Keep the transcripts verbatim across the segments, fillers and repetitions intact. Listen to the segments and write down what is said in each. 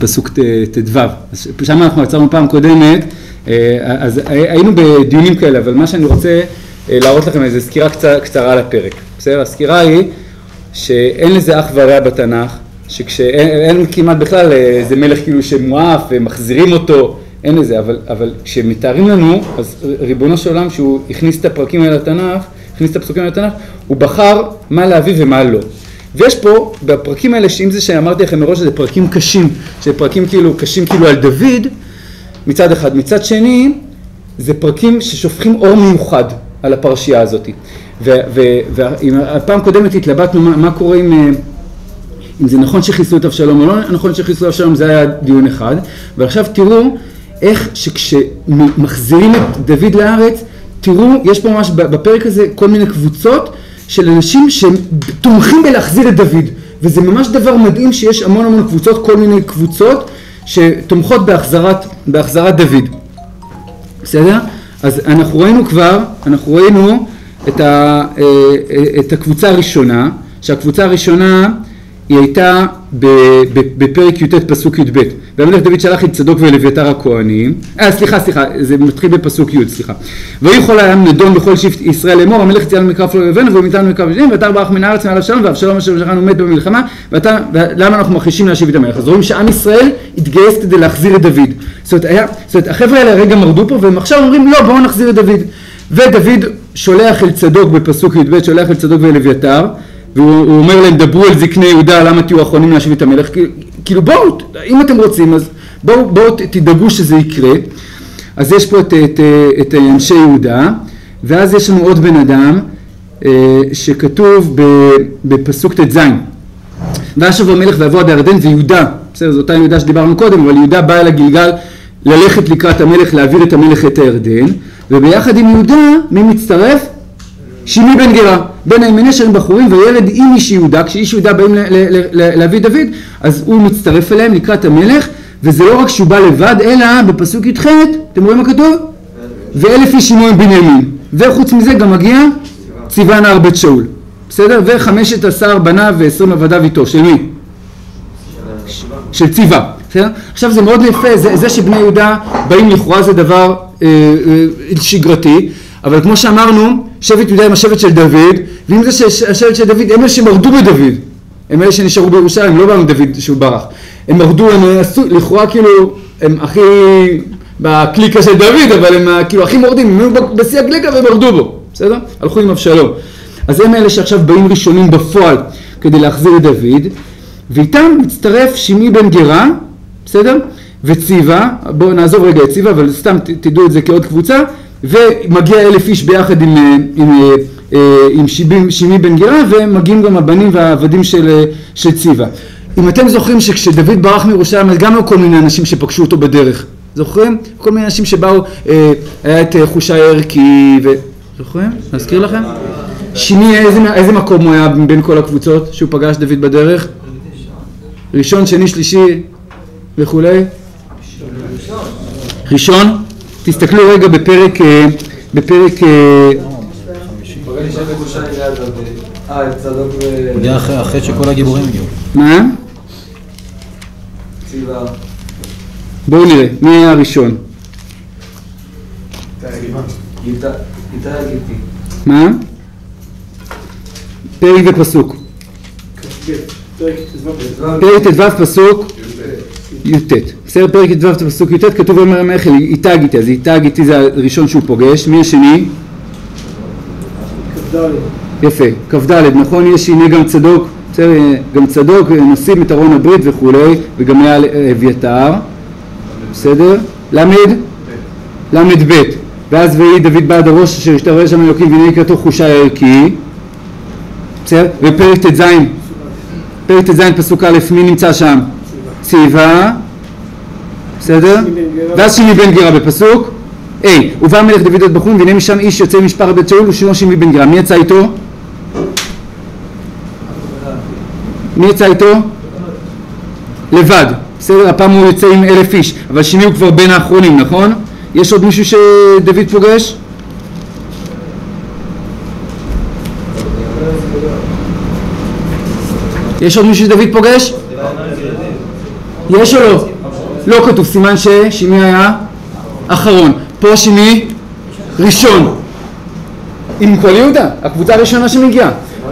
פסוק ט"ו. אז שם אנחנו עצרנו פעם קודמת, אז היינו בדיונים כאלה, אבל מה שאני רוצה להראות לכם איזו סקירה קצרה, קצרה על הפרק. בסדר? הסקירה היא שאין לזה אח ורע בתנ"ך, שכשאין כמעט בכלל איזה מלך כאילו שמואף ומחזירים אותו, אין לזה, אבל, אבל כשמתארים לנו, אז ריבונו של עולם שהוא הכניס את הפרקים האלה לתנ"ך, הכניס את הפסוקים לתנ"ך, הוא בחר מה להביא ומה לא. ויש פה, בפרקים האלה, שאם זה שאמרתי לכם מראש, זה פרקים קשים, שזה פרקים כאילו קשים כאילו על דוד, מצד אחד. מצד שני, זה פרקים ששופכים אור מיוחד על הפרשייה הזאת. והפעם קודמת התלבטנו מה, מה קורה עם, אם זה נכון שחיסלו את אבשלום או לא נכון שחיסלו את אבשלום, זה היה דיון אחד. ועכשיו תראו איך שכשמחזירים את דוד לארץ, תראו, יש פה ממש בפרק הזה כל מיני קבוצות של אנשים שתומכים בלהחזיר את דוד. וזה ממש דבר מדהים שיש המון המון קבוצות, כל מיני קבוצות שתומכות בהחזרת, בהחזרת דוד. בסדר? אז אנחנו ראינו כבר, אנחנו ראינו את, ה, את הקבוצה הראשונה, שהקבוצה הראשונה היא הייתה בפרק י"ט פסוק י"ב. והמלך דוד שלח את צדוק ולאביתר הכהנים, אה סליחה סליחה, זה מתחיל בפסוק י' סליחה. ויכול העם נדון בכל שבט ישראל לאמור, המלך הציע לנו מקרב לא יבנו ומיתנו מקרב ידים, ואתר ברח מן הארץ מעל אבשלום, ואבשלום אשר שלחנו מת במלחמה, ולמה אנחנו מכחישים להשיב את המלך? אז רואים שעם ישראל התגייס כדי להחזיר את דוד. זאת אומרת, היה, זאת אומרת, החבר'ה האלה הרגע מרדו פה, והם עכשיו אומרים לא, בואו נחזיר את דוד. ודוד שולח אל צדוק בפסוק י"ב, שולח אל צדוק ואל אביתר, והוא אומר להם, דברו על זקני יהודה, למה תהיו האחרונים להשיב את המלך? כאילו בואו, אם אתם רוצים, אז בואו, בואו תדאגו שזה יקרה. אז יש פה את, את, את אנשי יהודה, ואז יש לנו עוד בן אדם שכתוב בפסוק ט"ז. וישב המלך ויבוא עד הירדן, זה יהודה, בסדר, זו אותה יהודה שדיברנו קודם, אבל יהודה בא אל הגלגל ללכת לקראת המלך, להעביר את המלך את הירדן, וביחד עם יהודה, מי מצטרף? שימי בן גרה, בין הימני שרים בחורים וילד עם איש יהודה, כשאיש יהודה באים להביא דוד, אז הוא מצטרף אליהם לקראת המלך, וזה לא רק שהוא בא לבד, אלא בפסוק י"ח, אתם רואים מה כתוב? ואלף איש עמו עם בנימין, וחוץ מזה גם מגיע ציווה נער בית שאול, בסדר? וחמשת עשר בניו ועשרים עבדיו איתו, של מי? של ציווה, בסדר? עכשיו זה מאוד יפה, זה, זה שבני יהודה באים לכאורה זה דבר אה, אה, שגרתי, אבל כמו שאמרנו, שבט יהודה הם השבט של דוד, ואם זה שהשבט של דוד, הם אלה שמרדו בדוד, הם אלה שנשארו בירושלים, לא באנו דוד שהוא ברח, הם מרדו, הם עשו, לכאורה כאילו, הם הכי, בקליקה של דוד, אבל הם כאילו הכי מורדים, הם היו בשיא הקליקה והם מרדו בו, בסדר? הלכו עם אבשלום. אז הם אלה שעכשיו באים ראשונים בפועל כדי להחזיר את דוד, ואיתם מצטרף שימי בן גרה, בסדר? וציווה, בואו נעזוב רגע את ציווה, אבל סתם תדעו את זה כעוד קבוצה, ומגיע אלף איש ביחד עם, עם, עם שימי, שימי בן גרה, ומגיעים גם הבנים והעבדים של, של ציווה. אם אתם זוכרים שכשדוד ברח מירושלים, אז גם לא כל מיני אנשים שפגשו אותו בדרך. זוכרים? כל מיני אנשים שבאו, היה את חושי ערכי, ו... זוכרים? נזכיר לכם? שימי, איזה, איזה מקום הוא היה בין כל הקבוצות שהוא פגש דוד בדרך? ראשון, שני, שלישי וכולי? ראשון? תסתכלו רגע בפרק, בפרק... מגיע אחרי שכל הגיבורים הגיעו. מה? בואו נראה, מי היה הראשון? מה? פרק ופסוק. פרק ט"ו פסוק י"ט. בסדר, פרק ט"ו פסוק י"ט כתוב אומר המלך איתה גיתי, אז איתה גיתי זה הראשון שהוא פוגש. מי השני? כ"ד. יפה, כ"ד, נכון? יש הנה גם צדוק, בסדר, גם צדוק, נושאים את ארון הברית וכולי, וגם היה אביתר, בסדר? למד? למד ב', ואז ויהי דוד בעד הראש אשר השתרש שם אלוקים והנה יקראתו חושי ערכי, בסדר? ופרק ט"ז, פרק ט"ז פסוק א', מי נמצא שם? ציווה, בסדר? ואז שימי בן גרה בפסוק A, ובא המלך דוד את בחורים והנה משם איש יוצא משפחת בית שאול ושמו שימי בן גרה. מי יצא איתו? מי יצא איתו? לבד, בסדר? הפעם הוא יוצא עם אלף איש, אבל שימי הוא כבר בין האחרונים, נכון? יש עוד מישהו שדוד פוגש? יש עוד מישהו שדוד פוגש? יש או לא? לא כתוב, סימן ששמי היה אחרון. פה שמי ראשון. עם כל יהודה, הקבוצה הראשונה שמגיעה.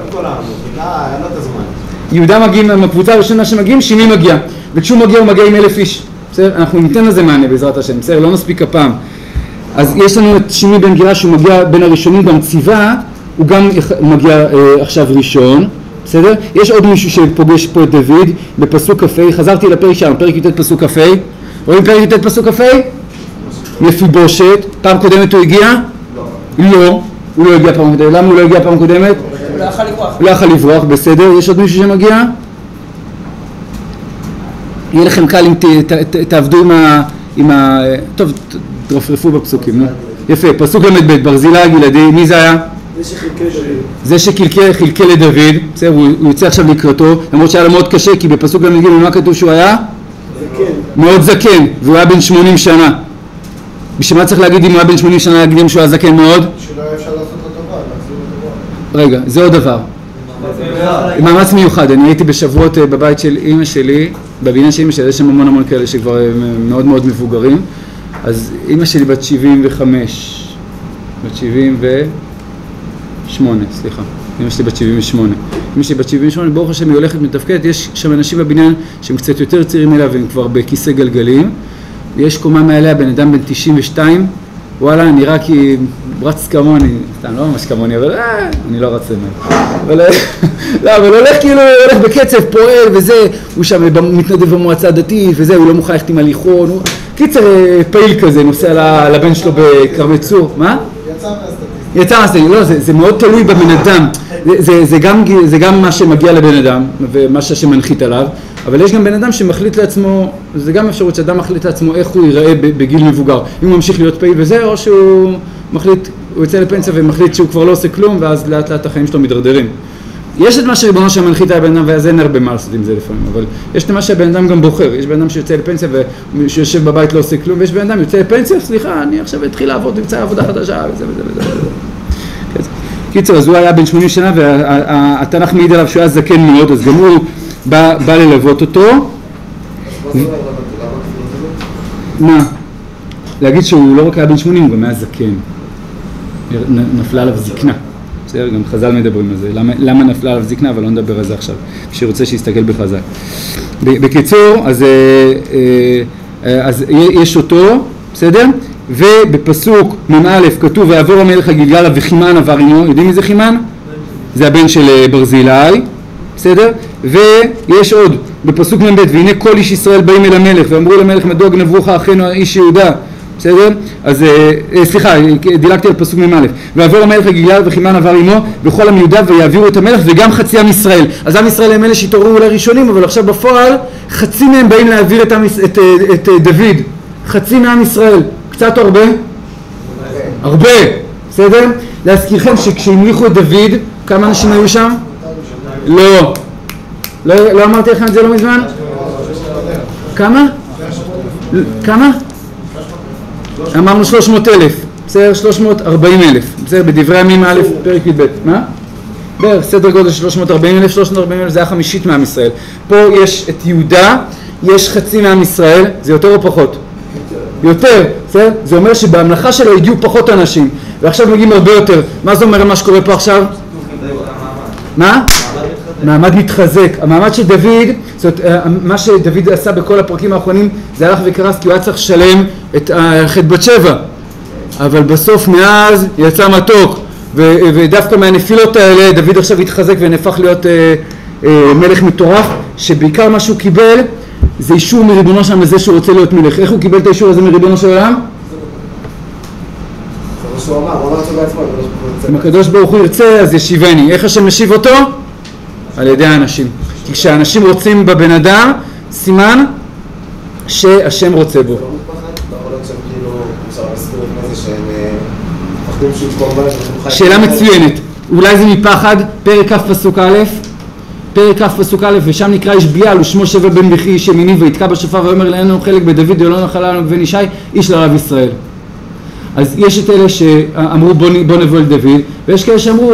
יהודה מגיעים, הקבוצה הראשונה שמגיעים, שמי מגיע. וכשהוא מגיע הוא מגיע עם אלף איש. בסדר? אנחנו ניתן לזה מענה בעזרת השם. בסדר? לא נספיק הפעם. אז יש לנו את שמי בן גירה שהוא מגיע בין הראשונים, גם ציווה, הוא גם מגיע אה, עכשיו ראשון. בסדר? יש עוד מישהו שפוגש פה את דוד בפסוק כ"ה, חזרתי לפרק שם, פרק י"ט פסוק כ"ה. רואים פרק י"ט פסוק כ"ה? מפיבושת. פעם קודמת הוא הגיע? לא. לא. הוא לא הגיע פעם קודמת. למה הוא לא הגיע פעם קודמת? הוא לא יכול לברוח. הוא לא יכול לברוח, בסדר. יש עוד מישהו שמגיע? יהיה לכם קל אם ת, ת, ת, תעבדו עם ה... עם ה... טוב, תרפרפו בפסוקים, נו. יפה, פסוק ל"ב, ברזילה גלעדי, מי זה היה? זה שחילקל לדוד. זה שחילקל לדוד, בסדר, הוא, הוא יוצא עכשיו לקראתו, למרות שהיה לו מאוד קשה, כי בפסוק ל"ג, מה כתוב שהוא היה? זקן. מאוד זקן, והוא היה בן שמונים שנה. בשביל מה צריך להגיד אם הוא היה בן שמונים שנה, להגיד שהוא היה זקן מאוד? שלא היה אפשר לעשות לו טובה, להחזיר לו טובה. רגע, זה עוד דבר. מאמץ מיוחד, אני הייתי בשבועות בבית של אמא שלי, בבניין של אמא שלי, יש שם המון המון כאלה שכבר מאוד מאוד מבוגרים, אז אמא שלי בת שבעים וחמש, בת שבעים ושמונה, סליחה, אמא שלי בת שבעים ושמונה. אמא שלי בת שבעים ושמונה, ברוך השם היא הולכת מתפקדת, יש שם אנשים בבניין שהם קצת יותר צעירים אליה והם כבר בכיסא גלגלים, יש קומה מעליה בן אדם בן תשעים ושתיים, וואלה, נראה כי רץ כמוני, סתם לא ממש כמוני, אבל אה, אני לא רץ ממנו. אבל לא, אבל הולך כאילו, הולך בקצב, פועל וזה, הוא שם מתנדב במועצה הדתית וזה, הוא לא מוכן ללכת עם הליכון, הוא קיצר פעיל כזה, נוסע לבן שלו בקרמי צור, מה? יצא מהסטטיסטיקה. יצא מהסטטיסטיקה, לא, זה, זה מאוד תלוי בבן אדם, זה, זה, זה, גם, זה גם מה שמגיע לבן אדם ומה שמנחית עליו, אבל יש גם בן אדם שמחליט לעצמו, זה גם אפשרות שאדם מחליט לעצמו איך הוא ייראה בגיל מבוגר, אם הוא ממשיך להיות פעיל וזה, או שהוא מחליט, הוא יוצא לפנסיה ומחליט שהוא כבר לא עושה כלום, ואז לאט לאט החיים שלו מתדרדרים. יש את מה שריבונו שם מנחית על בן אדם, ואז אין הרבה מה לעשות עם זה לפעמים, אבל יש את מה שהבן אדם גם בוחר, יש בן אדם שיוצא לפנסיה ושיושב בבית לא עושה כלום, ויש בן אדם יוצא לפנסיה, סליחה, אני עכשיו אתחיל לעבוד וימצא עבודה חדשה, וזה וזה וזה וזה. קיצור, אז הוא היה בן שמונים שנה, והתנ"ך מעיד עליו שהוא היה זקן מאוד, אז גם הוא בא, בא ללוות אותו. מה? להגיד שהוא לא רק היה בן שמונים, הוא גם היה זקן. נפלה עליו זקנה. בסדר, גם חז"ל מדברים על זה. למה, למה נפלה עליו זקנה, אבל לא נדבר על זה עכשיו. שרוצה שיסתכל בחז"ל. בקיצור, אז, אז יש אותו, בסדר? ובפסוק מ"א כתוב ויעבור המלך הגלגלה וחימן עבר עמו. יודעים מי זה חימן? זה הבן של ברזילי. בסדר? ויש עוד בפסוק מ"ב והנה כל איש ישראל באים אל המלך ואמרו למלך מדוע גנבוך אחינו איש יהודה. בסדר? אז אה, סליחה, דילגתי על פסוק מ"א. ויעבור המלך הגלגלה וחימן עבר עמו וכל עם יהודה ויעבירו את המלך וגם חצי עם ישראל. אז עם ישראל הם אלה שהתעוררו אולי ראשונים, אבל עכשיו בפועל חצי מהם באים להעביר את, את, את, את דוד. חצי מעם ישראל. קצת או הרבה? הרבה. בסדר? להזכירכם שכשהמליכו את דוד, כמה אנשים היו שם? לא. לא, לא אמרתי לכם את זה לא מזמן? כמה? כמה? אמרנו שלוש מאות אלף, בסדר? שלוש מאות וארבעים אלף, בסדר? בדברי הימים א' פרק י"ב, מה? בערך סדר גודל של שלוש מאות וארבעים אלף, שלוש מאות וארבעים אלף זה היה חמישית מעם ישראל. פה יש את יהודה, יש חצי מעם ישראל, זה יותר או פחות? יותר, בסדר? זה אומר שבהמלכה שלו הגיעו פחות אנשים, ועכשיו מגיעים הרבה יותר. מה זה אומר מה שקורה פה עכשיו? מה? מעמד מתחזק. המעמד של דוד, זאת אומרת, מה שדוד עשה בכל הפרקים האחרונים, זה הלך וקרס כי הוא היה צריך לשלם את חטא בת שבע. אבל בסוף מאז יצא מתוק, ו- ודווקא מהנפילות האלה דוד עכשיו התחזק ונהפך להיות אה, אה, מלך מטורף, שבעיקר מה שהוא קיבל זה אישור מריבונו שם לזה שהוא רוצה להיות מלך. איך הוא קיבל את האישור הזה מריבונו של עולם? הוא אמר, הוא אמר את זה בעצמו. אם הקדוש ברוך הוא ירצה אז ישיבני. איך השם משיב אותו? על ידי האנשים. כי כשאנשים רוצים בבן אדם, סימן שהשם רוצה בו. שאלה מצוינת. אולי זה מפחד, פרק כ' פסוק א', פרק כ' פסוק א', ושם נקרא איש ביאל, ושמו שווה בן בכי איש ימיני, ויתקע בשופר ואומר אין לנו חלק בדוד ולא נחלה לנו בן ישי, איש לרב ישראל. אז יש את אלה שאמרו בוא, בוא נבוא אל דוד, ויש כאלה שאמרו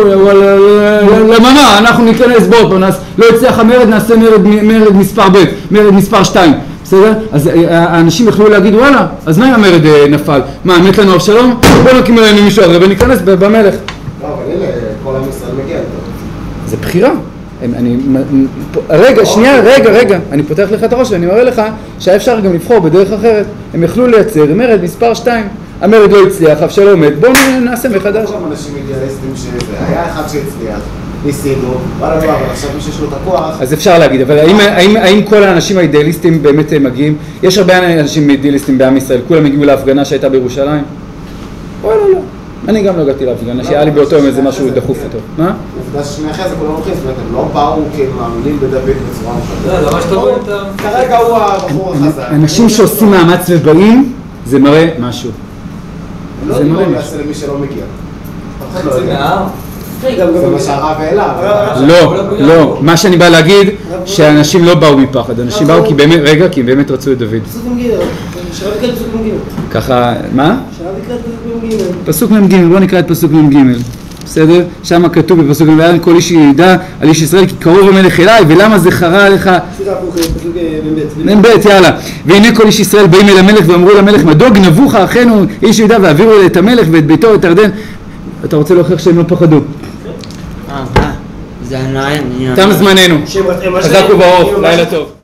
למה אנחנו ניכנס בו, לא יצליח המרד, נעשה מרד, מרד מספר ב', מרד מספר שתיים. בסדר? אז האנשים יכלו להגיד וואלה, אז מה אם המרד נפל? מה, מת לנו אבשלום? בוא נקים עלינו מישהו אחר וניכנס במלך. לא, אבל הנה, כל עם ישראל מגיע איתו. זה בחירה. אני, רגע, שנייה, רגע, רגע, אני פותח לך את הראש ואני מראה לך שהיה אפשר גם לבחור בדרך אחרת. הם יכלו לייצר מרד מספר שתיים. המרד לא הצליח, אבשלום מת, בואו נעשה מחדש. כל אנשים אידיאליסטים שזה, היה אחד שהצליח, ניסינו, וואלה לא, אבל עכשיו מי שיש לו את הכוח. אז אפשר להגיד, אבל האם, האם, האם כל האנשים האידיאליסטים באמת מגיעים? יש הרבה אנשים אידיאליסטים בעם ישראל, כולם הגיעו להפגנה שהייתה בירושלים? או לא, לא. אני גם לא הגעתי להפגנה, שהיה לי באותו יום איזה משהו דחוף אותו. מה? עובדה ששני אחרי זה כולם הולכים, זאת אומרת, הם לא באו כי הם מאמינים בדוד בצורה לא, זה מה שאתה רואה את ה... כרגע הוא הבחור החזק. אנשים שעושים מאמץ ובאים, זה מראה משהו. לא דיבור יעשה למי שלא מגיע. חצי מהעם? זה מה שהרב העלה. לא, לא. מה שאני בא להגיד, שאנשים לא באו מפחד. אנשים באו כי באמת, רגע, כי הם באמת רצו את דוד. פסוק מ"ג, שרב יקרא את פסוק מ"ג. ככה, מה? שרב יקרא את פסוק מ"ג. פסוק מ"ג, בוא נקרא את פסוק מ"ג. בסדר? שם כתוב בפסוק מ"ג, ואין כל איש ידע על איש ישראל כי קרוב המלך אליי, ולמה זה חרה עליך? סליחה, פסוק מ"ב. מ"ב, יאללה. והנה כל איש ישראל באים אל המלך ואמרו למלך, מדוע גנבוך אחינו איש יהודה והעבירו את המלך ואת ביתו את ירדן? אתה רוצה להוכיח שהם לא פחדו? אה, זה עניין. תם זמננו. חזק וברוך, לילה טוב.